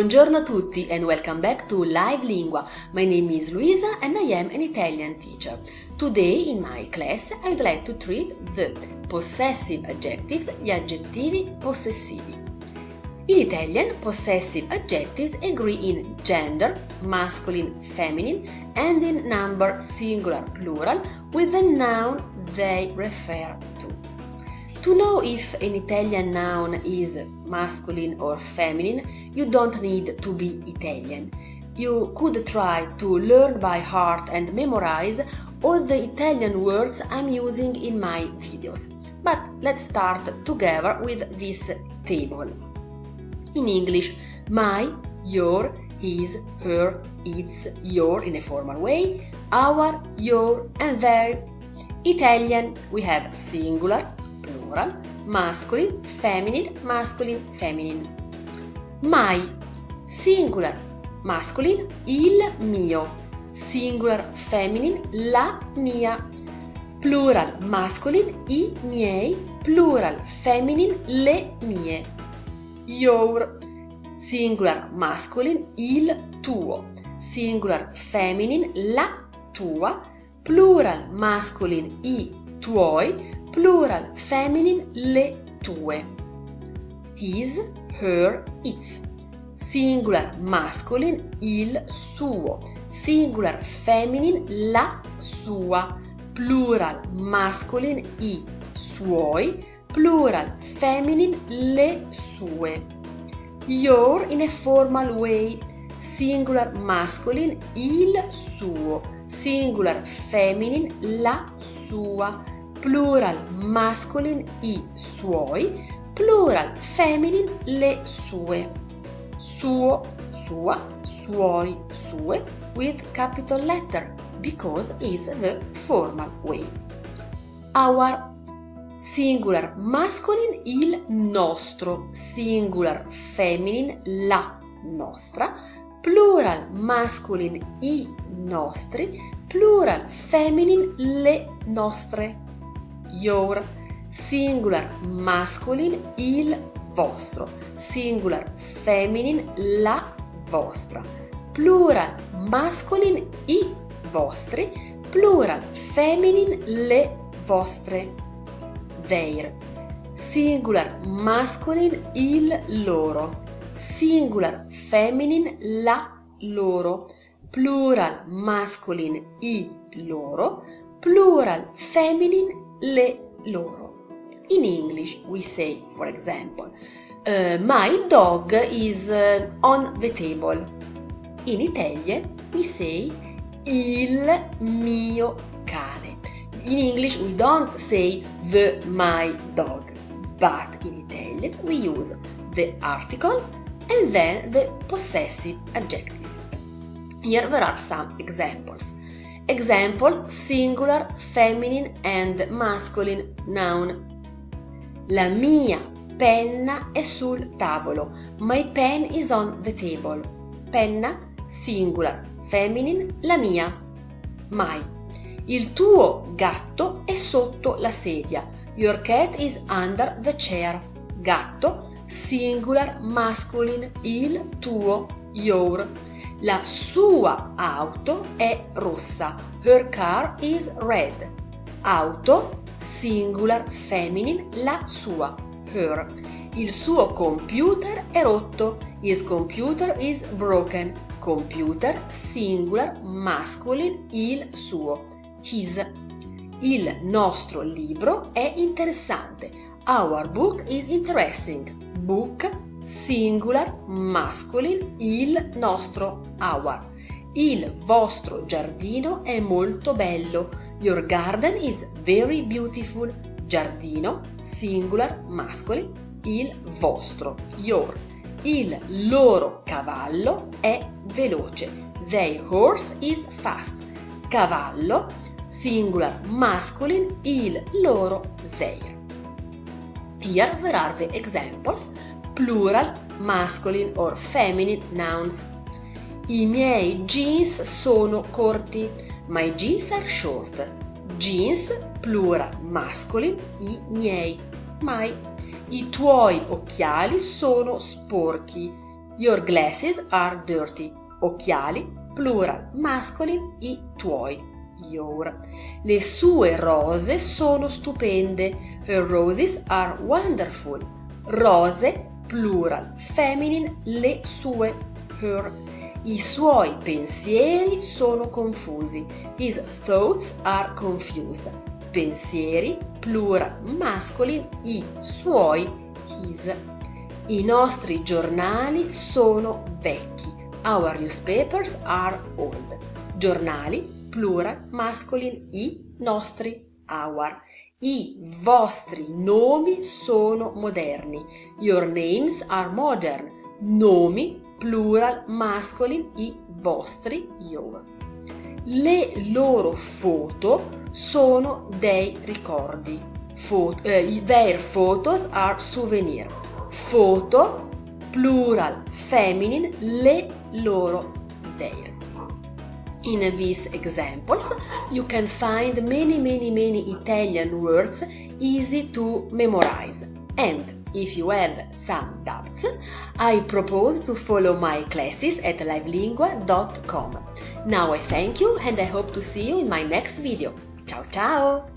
Buongiorno a tutti and welcome back to Live Lingua. My name is Luisa and I am an Italian teacher. Today in my class I'd like to treat the possessive adjectives, gli aggettivi possessivi. In Italian, possessive adjectives agree in gender, masculine, feminine, and in number singular, plural, with the noun they refer to. To know if an Italian noun is masculine or feminine, you don't need to be Italian. You could try to learn by heart and memorize all the Italian words I'm using in my videos. But let's start together with this table. In English, my, your, his, her, its, your in a formal way, our, your, and their. Italian, we have singular, plural, masculine, feminine, feminine. My, singular, masculine, il mio, singular, feminine, la mia, plural, masculine, i miei, plural, feminine, le mie. Your, singular, masculine, il tuo, singular, feminine, la tua, plural, masculine, i tuoi, plural, feminine, le tue. His, her, its, singular, masculine, il suo, singular, feminine, la sua, plural, masculine, i suoi, plural, feminine, le sue. Your in a formal way, singular, masculine, il suo, singular, feminine, la sua, plural, masculine, i suoi, plural, feminine, le sue. Suo, sua, suoi, sue, with capital letter, because is the formal way. Our, singular, masculine, il nostro, singular, feminine, la nostra, plural, masculine, i nostri, plural, feminine, le nostre. Your, singular, masculine, il vostro, singular, feminine, la vostra, plural, masculine, i vostri, plural, feminine, le vostre. Their, singular, masculine, il loro, singular, feminine, la loro, plural, masculine, i loro, plural, feminine, le loro. In English we say, for example, my dog is on the table. In Italian we say il mio cane. In English we don't say the my dog, but in Italian we use the article and then the possessive adjectives. Here there are some examples. Example, singular, feminine and masculine noun. La mia penna è sul tavolo. My pen is on the table. Penna, singular, feminine, la mia. My. Il tuo gatto è sotto la sedia. Your cat is under the chair. Gatto, singular, masculine, il tuo, your. La sua auto è rossa. Her car is red. Auto, singular, feminine, la sua, her. Il suo computer è rotto. His computer is broken. Computer, singular, masculine, il suo, his. Il nostro libro è interessante. Our book is interesting. Book, singular, masculine, il nostro, our. Il vostro giardino è molto bello. Your garden is very beautiful. Giardino, singular, masculine, il vostro, your. Il loro cavallo è veloce. Their horse is fast. Cavallo, singular, masculine, il loro, their. Here there are the examples, plural, masculine or feminine nouns. I miei jeans sono corti. My jeans are short. Jeans, plural, masculine, i miei, my. I tuoi occhiali sono sporchi. Your glasses are dirty. Occhiali, plural, masculine, i tuoi. Your. Le sue rose sono stupende. Her roses are wonderful. Rose, plural, feminine, le sue. Her. I suoi pensieri sono confusi. His thoughts are confused. Pensieri, plural, masculine, i suoi, his. I nostri giornali sono vecchi. Our newspapers are old. Giornali, plural, masculine, i nostri, our. I vostri nomi sono moderni. Your names are modern. Nomi, plural, masculine, i vostri, your. Le loro foto sono dei ricordi. Their photos are souvenir. Foto, plural, feminine, le loro, their. In these examples, you can find many Italian words easy to memorize. And if you have some doubts, I propose to follow my classes at livelingua.com. Now I thank you and I hope to see you in my next video. Ciao ciao!